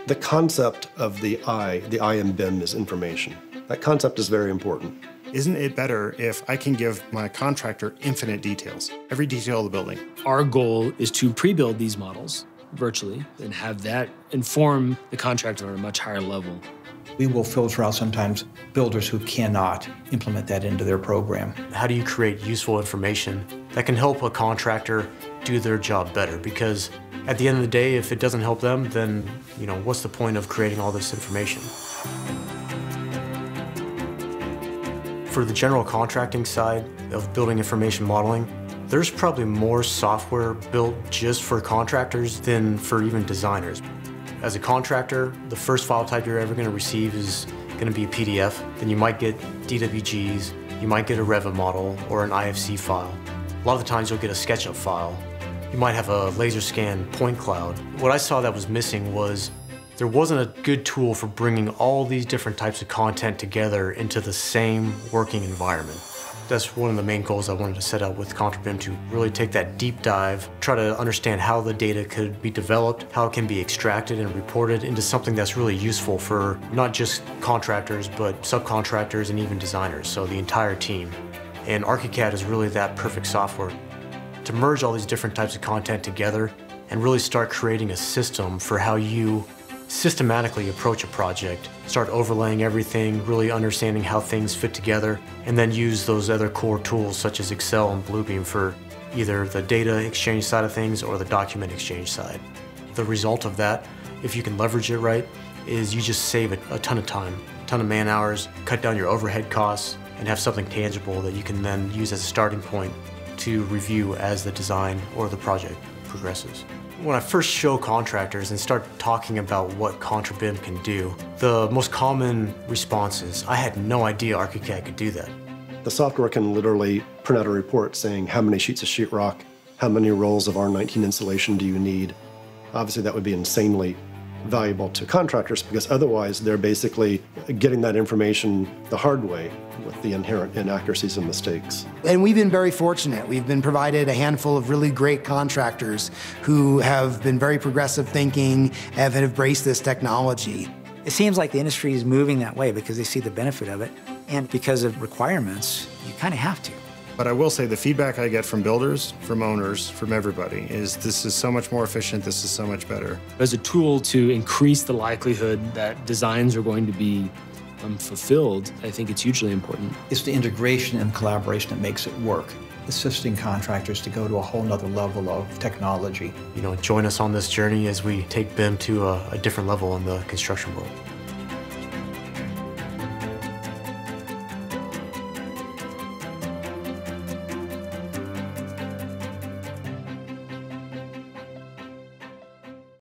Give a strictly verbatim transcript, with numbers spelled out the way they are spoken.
The concept of the I, the I in B I M is information. That concept is very important. Isn't it better if I can give my contractor infinite details, every detail of the building? Our goal is to pre-build these models virtually and have that inform the contractor at a much higher level. We will filter out sometimes builders who cannot implement that into their program. How do you create useful information that can help a contractor do their job better? Because at the end of the day, if it doesn't help them, then, you know, what's the point of creating all this information? For the general contracting side of building information modeling, there's probably more software built just for contractors than for even designers. As a contractor, the first file type you're ever going to receive is going to be a P D F. Then you might get D W Gs, you might get a Revit model or an I F C file. A lot of the times you'll get a SketchUp file. You might have a laser scan point cloud. What I saw that was missing was there wasn't a good tool for bringing all these different types of content together into the same working environment. That's one of the main goals I wanted to set out with ContraBIM, to really take that deep dive, try to understand how the data could be developed, how it can be extracted and reported into something that's really useful for not just contractors, but subcontractors and even designers, so the entire team. And ARCHICAD is really that perfect software to merge all these different types of content together and really start creating a system for how you systematically approach a project, start overlaying everything, really understanding how things fit together, and then use those other core tools such as Excel and Bluebeam for either the data exchange side of things or the document exchange side. The result of that, if you can leverage it right, is you just save a, a ton of time, a ton of man hours, cut down your overhead costs, and have something tangible that you can then use as a starting point to review as the design or the project progresses. When I first show contractors and start talking about what ContraBIM can do, the most common response is, I had no idea ARCHICAD could do that. The software can literally print out a report saying how many sheets of sheetrock, how many rolls of R nineteen insulation do you need. Obviously that would be insanely valuable to contractors because otherwise they're basically getting that information the hard way with the inherent inaccuracies and mistakes. And we've been very fortunate. We've been provided a handful of really great contractors who have been very progressive thinking and have embraced this technology. It seems like the industry is moving that way because they see the benefit of it, and because of requirements, you kind of have to. But I will say the feedback I get from builders, from owners, from everybody is this is so much more efficient, this is so much better. As a tool to increase the likelihood that designs are going to be um, fulfilled, I think it's hugely important. It's the integration and collaboration that makes it work, assisting contractors to go to a whole nother level of technology. You know, join us on this journey as we take B I M to a, a different level in the construction world.